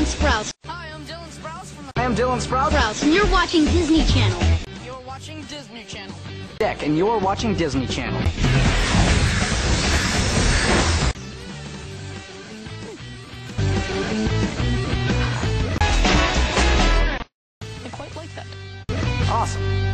Sprouse. Hi, I'm Dylan Sprouse from I am Dylan Sprouse. And you're watching Disney Channel. You're watching Disney Channel. Deck, and you're watching Disney Channel. I quite like that. Awesome.